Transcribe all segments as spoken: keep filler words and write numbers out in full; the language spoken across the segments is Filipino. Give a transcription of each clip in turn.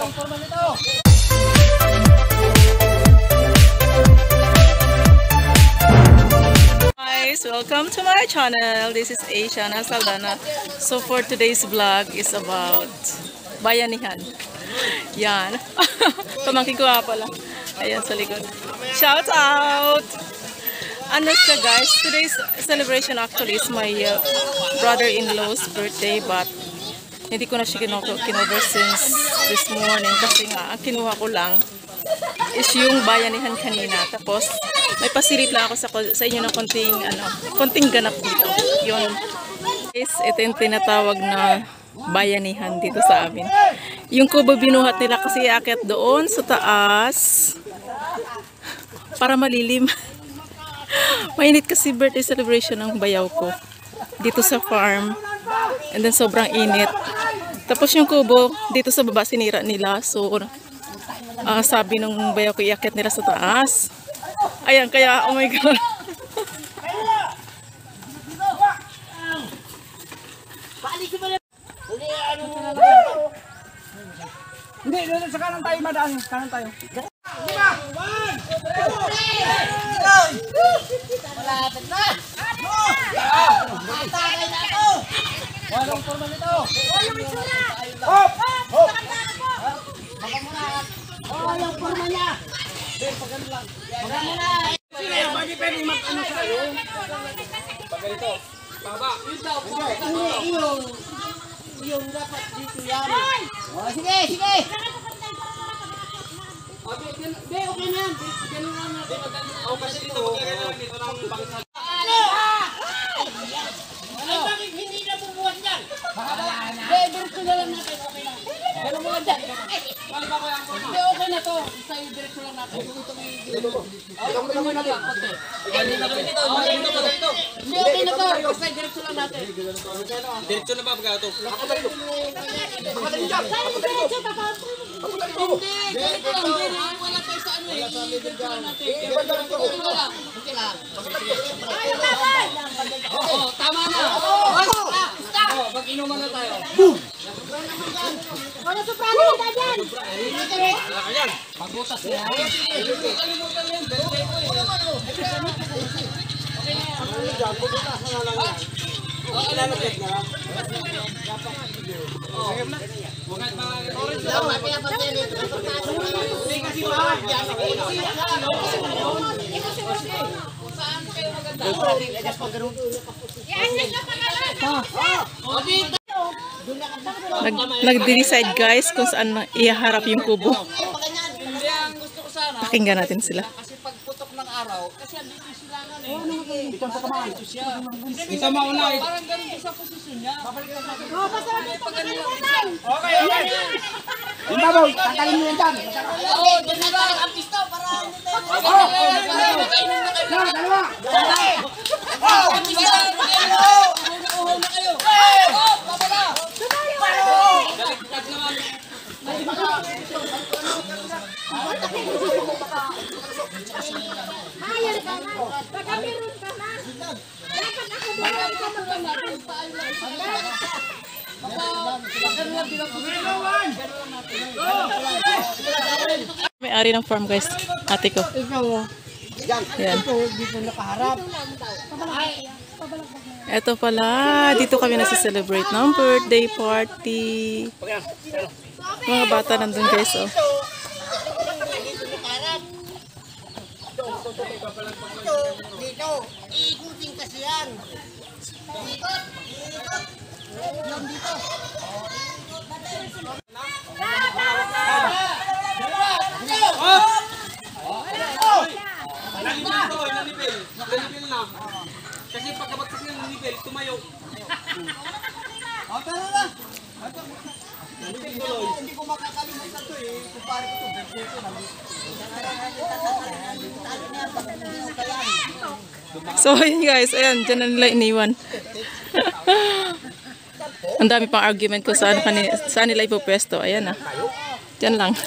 Guys, welcome to my channel. This is Asiana Saldana. So for today's vlog is about bayanihan. Yan. Pamangkin ko nga pala. Ayan sa likod. Shout out! Ano siya guys, today's celebration actually is my uh, brother-in-law's birthday, but hindi ko na siya kinover since this morning kasi nga ang kinuha ko lang is yung bayanihan kanina. Tapos may pasilip lang ako sa, sa inyo ng konting, ano, konting ganap dito. Yun. Guys, ito yung tinatawag na bayanihan dito sa amin. Yung kubo binuhat nila kasi aakyat doon sa taas para malilim. Mainit kasi birthday celebration ng bayaw ko dito sa farm, and then sobrang init. Tapos yung kubo dito sa baba sinira nila, so uh, sabi ng bayaw ko iakyat nila sa taas. Ayan, kaya oh my god. Hindi, doon sa kanan tayo madaan, kanan tayo. Malapit na! Matagay na ako! Walang forma nito! Walang itsura! Hop! Hop! Baka muna! Walang forma niya! Baka muna! Sige, bakit pwede mag-ano sa'yo? Pag ganito, baba. Hindi, yung... yung dapat dito yan. Oh, sige, sige! Be, okay na yan. Ganun lang natin. O, kasi dito maglagay na lang dito ng bangsa. Ano? Ay, bakit hindi na bumuhat yan? Be, diretso na lang natin. Okay lang. Ganun mo lang dyan. Hindi, okay na to. Isa yung diretso lang natin. Ito may... Okay mo na lang. Hindi, okay na to. Isa yung diretso lang natin. Diretso na ba pagka ito? Hindi, ganito lang. Wala tayo sa ano eh. Diretso lang natin. Okay lang. Okay lang. Oo, tama na. Stop! Pag inuman na tayo. Wala soprano kita dyan! Ayan. Pagbutas niya. Nag, nag-decide guys kung saan iharap yung kubo. Hindi ang gusto ko sana. Pakinggan natin sila. Kasi pagputok ng araw, kasi andito sila nga eh. Ito sa kamaan. Ito mauna. Parang ganun din sa posisyon niya. Babalik lang natin. Oh, basta dito kalimutan. Okay, okay. Yung baboy, tanggalin mo yan dyan. Oo, dyan na lang. Ang pisto para hindi tayo. Magkainom na kayo. Yan, dalawa. Ang pisto. Uho na kayo. Oh, babala. Baliktad naman. Hayal ka na. Baka meron ka na. Dapat ako meron ka na. May-ari ng farm guys, ate ko. Ikaw, Yan. ito, dito nakaharap. Ito pala, dito kami nasi-celebrate ng birthday party. Mga bata nandun guys, oh. Dito, iikutin kasi yan. Ikot, ikot. Yan dito. Nanipil to, nanipil. Nanipil na. Kasi pagkabagsak ng nanipil, tumayo. O, tara na. Hindi ko makakalimutan to eh. Kumpare ko to, birthday ko naman. So ayun guys, ayan, dyan na nila iniwan. Ang dami pang argument ko saan, kani, saan nila ipopwesto. Ayan ah. Dyan lang.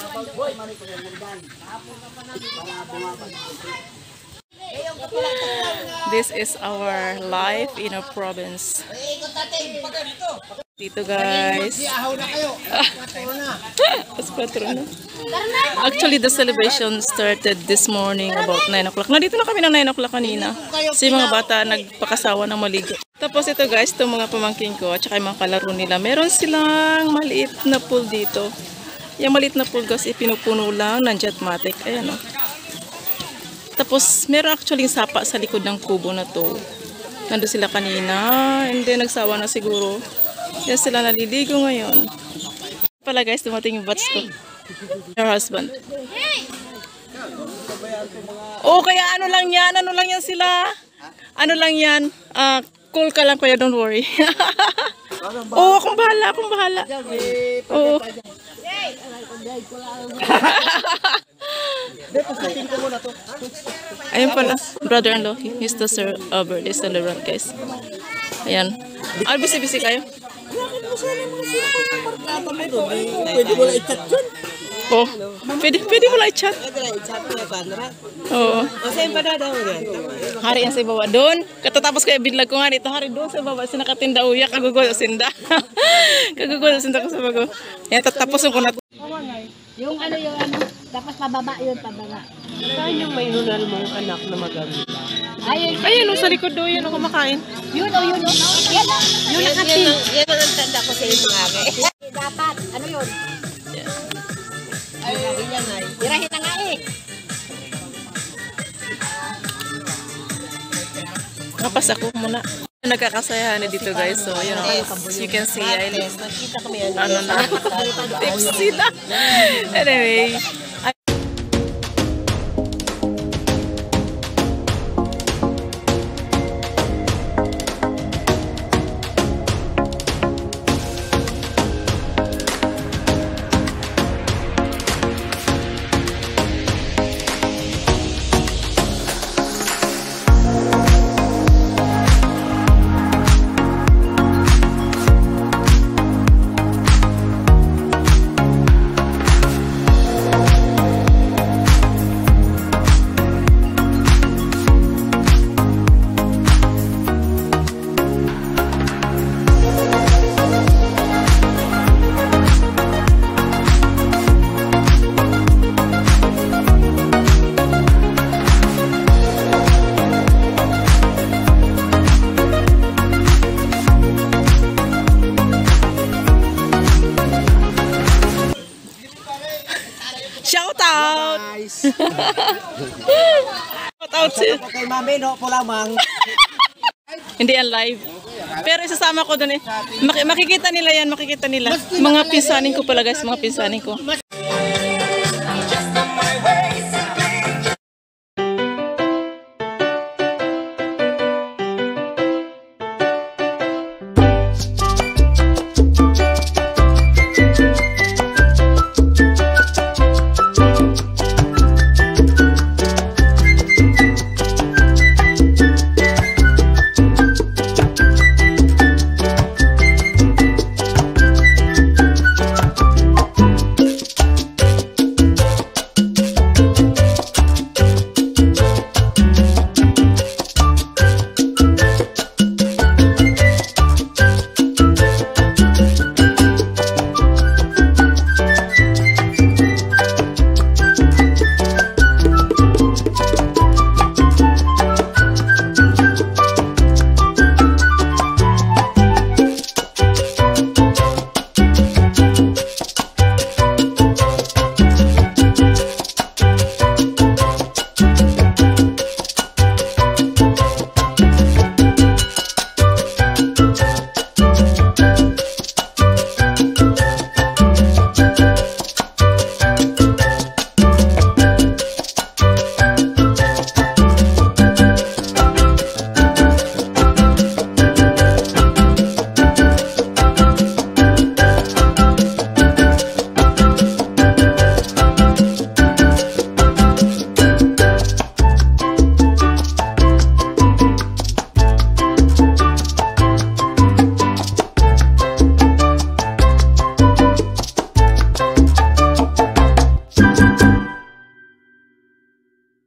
This is our life in a province. Ikot natin. Pagka dito. Dito guys. Siyahaw na kayo. Patro na. Alas kwatro na. Actually, the celebration started this morning about nine o'clock. Nandito na kami ng nine o'clock kanina. Kasi mga bata nagpakasawa ng maligo. Tapos ito guys, itong mga pamangkin ko at saka yung mga kalaro nila. Meron silang maliit na pool dito. Yung maliit na pool kasi pinupuno lang ng Jetmatic. Ayan o. Tapos meron actually yung sapa sa likod ng kubo na to. Nandun sila kanina. Hindi, nagsawa na siguro. Yan sila naliligo ngayon. Pala guys, dumating yung batch ko. Your husband. Oh, kaya ano lang yan? Ano lang yan sila? Ano lang yan? Uh, cool ka lang kuya, don't worry. Oh, akong bahala, akong bahala. Oo. Ayun pala, brother-in-law. He's the sir, uh, birthday celebrant guys. Ayan. Ah, busy-busy kayo? Pwede mo lang i-chat yun. Oh, pwede, pwede mo lang i-chat. Oo. Hari yan sa baba doon. Katatapos ko i-bidlag ko nga dito. Hari doon sa baba. Sinakatinda uya. Kagugol sinda. Kagugol sinda ko sa bago. Yan, tatapusin ko na. Yung ano yung ano, dapat pababa yun, pababa. Saan yung may nunal mong anak na maganda? Ayun, Ayun, sa likod doon. Yan, kumakain. yun o, yun o. Yan lang. Yun, yan, yan, yan ang tanda ko sa iyo mga ake. Dapat, ano yun? Ay, yan ay. Tirahin na nga eh. Kapas ako muna. Nagkakasayahan na dito guys. So, you know, as you can see, I Nakita kami yan. ano na, tipsy na. Anyway, I shout out! Shout out to... Kay mami, no? Pulamang. Hindi yan live. Pero isasama ko doon eh. Mak- makikita nila yan, makikita nila. Mga pinsanin ko pala guys, mga pinsanin ko.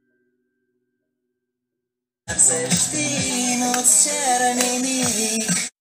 Celestino c'era nei miei